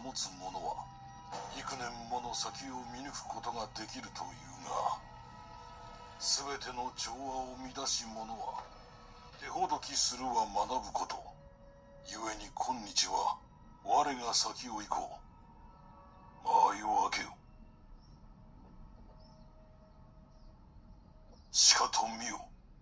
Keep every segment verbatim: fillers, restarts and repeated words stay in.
保つ者は幾年もの先を見抜くことができるというが、全ての調和を乱し者は手ほどきするは学ぶこと。故に今日は我が先を行こう。間合いを開けよ。しかと見よ。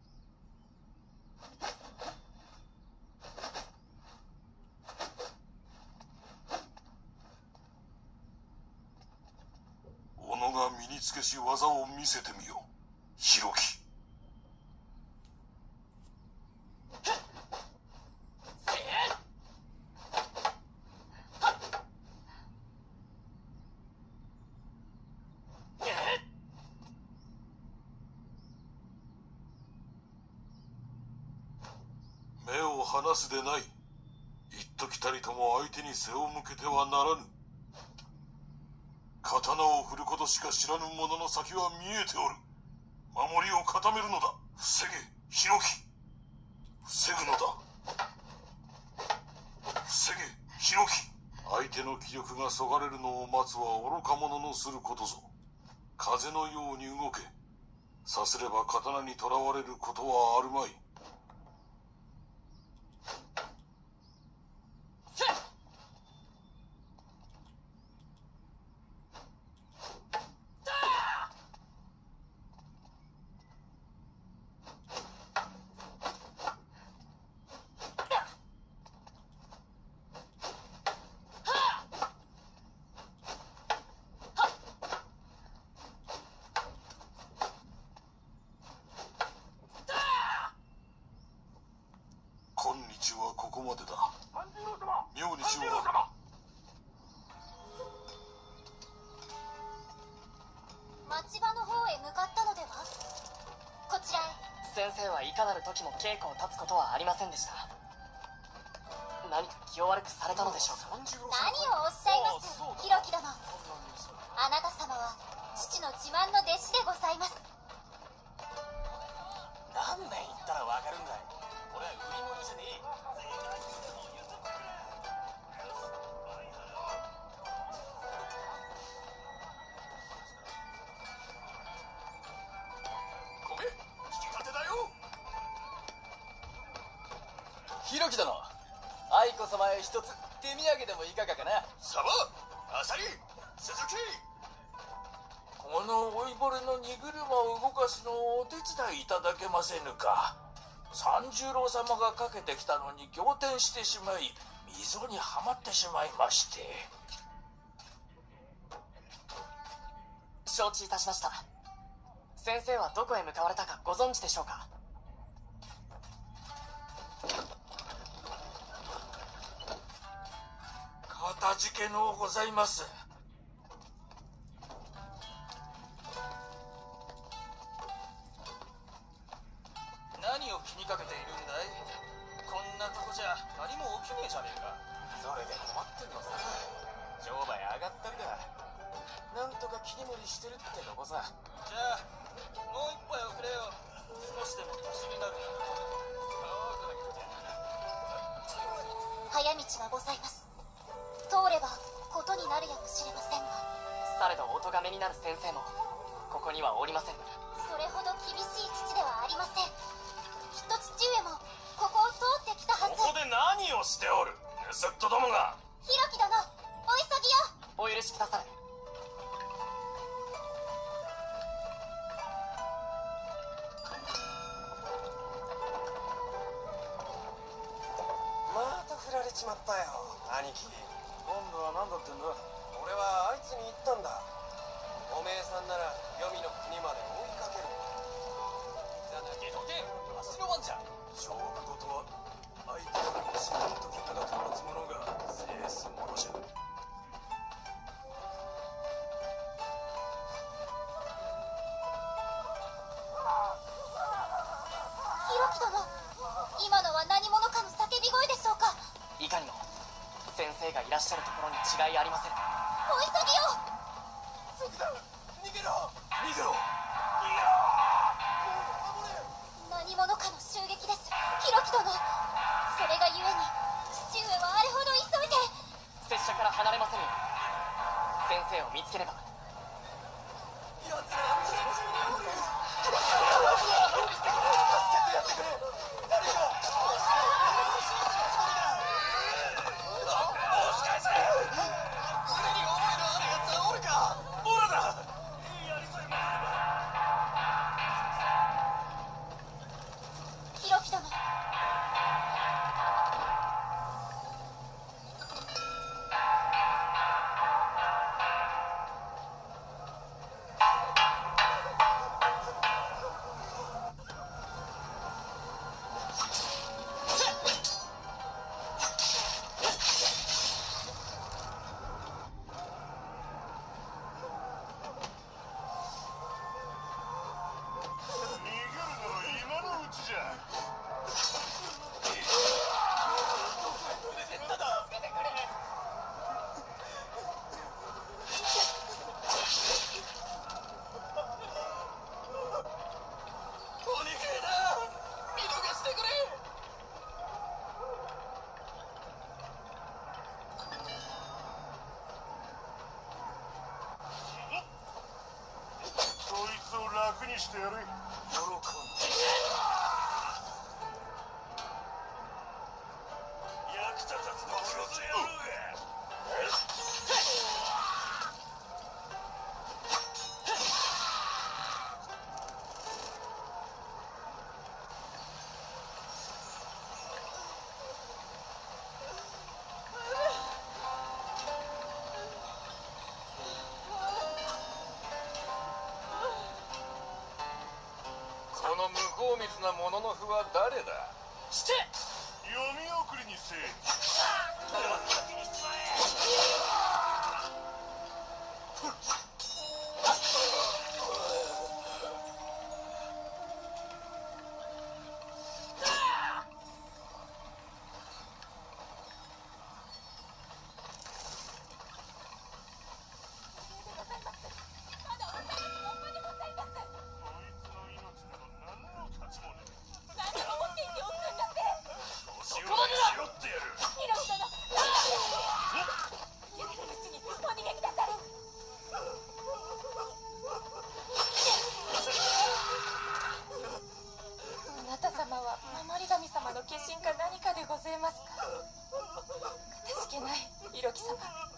己が身につけし技を見せてみよ。広き。目を離すでない。一時たりとも相手に背を向けてはならぬ。刀を振ることしか知らぬ者の先は見えておる。守りを固めるのだ。防げ、広き。防ぐのだ。防げ、広き。相手の気力がそがれるのを待つは愚か者のすることぞ。風のように動け。さすれば刀にとらわれることはあるまい。今日はここまでだ。明日は町場の方へ向かったのでは。こちらへ。 先生はいかなる時も稽古を立つことはありませんでした。何か気を悪くされたのでしょうか。 何をおっしゃいます、広樹殿。あなた様は父の自慢の弟子でございます。 何年言ったらわかるんだい。これは売り物じゃねえ。米引き立てだよ。 広樹殿、愛子様へ一つ手土産でもいかがかな。 サバ、アサリ、鈴木。 この老いぼれの荷車を動かすのをお手伝いいただけませぬか。三十郎様がかけてきたのに仰天してしまい、溝にはまってしまいまして。 承知いたしました。先生はどこへ向かわれたかご存知でしょうか。 かたじけのうございます。 何を気にかけているんだい。こんなとこじゃ何も起きねえじゃねえか。それで困ってんのさ。商売上がったりだ。なんとか切り盛りしてるってとこさ。じゃあもう一杯おくれよ。少しでも足しになる。 早道がございます。通ればことになるやもしれませんが。 されどお咎めになる先生もここにはおりません。 それほど厳しい父ではありません。きっと父上もここを通ってきたはず。 ここで何をしておる、盗っ人どもが。 広樹殿、お急ぎよ。 お許しくだされ。 また振られちまったよ、兄貴。 今度は何だってんだ。 俺はあいつに言ったんだ。おめえさんなら黄泉の国まで追いかける。じゃなきゃどけ、わしの番じゃ。 勝負事は相手が一番時長く待つ者が制すものじゃ。 広樹殿、今のは何者かの叫び声でしょうか。 いかにも先生がいらっしゃるところに違いありません。 お急ぎよ。 そうだ、逃げろ逃げろ。 何者かの襲撃です、広樹殿。それがゆえに父上はあれほど急いで。 拙者列車から離れませんよ。先生を見つければ。 ヒロキ殿。 楽にしてやれ。喜んで役立たずのクロス野郎が。 この向こう水なものの符は誰だ。 して読み送りにせえ。 化身か何かでございますか。かたじけないイロキ様。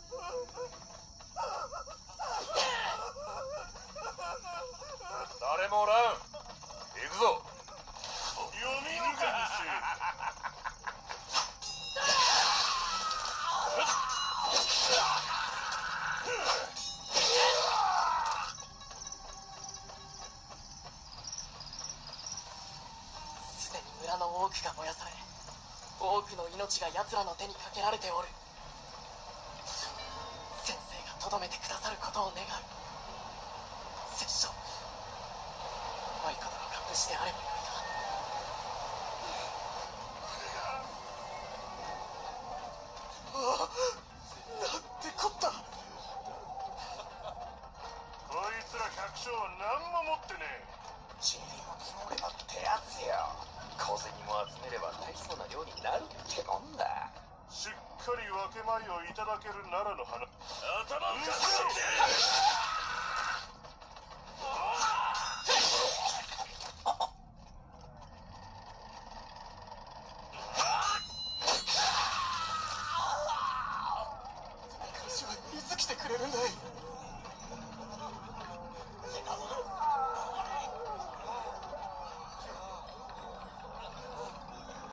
誰もおらん。行くぞ。 読み抜かにせすでに村の多くが燃やされ、多くの命が奴らの手にかけられておる。先生がとどめてくださることを願う。拙者マリコ殿が無事であればよいが。 なんてこった。こいつら百姓は何も持ってねえ。 塵も積もればってやつよ。小銭も集めれば大層な量になるってもんだ。 しっかり分け前をいただけるならの話。頭をかすって彼氏はいつ来てくれるんだい。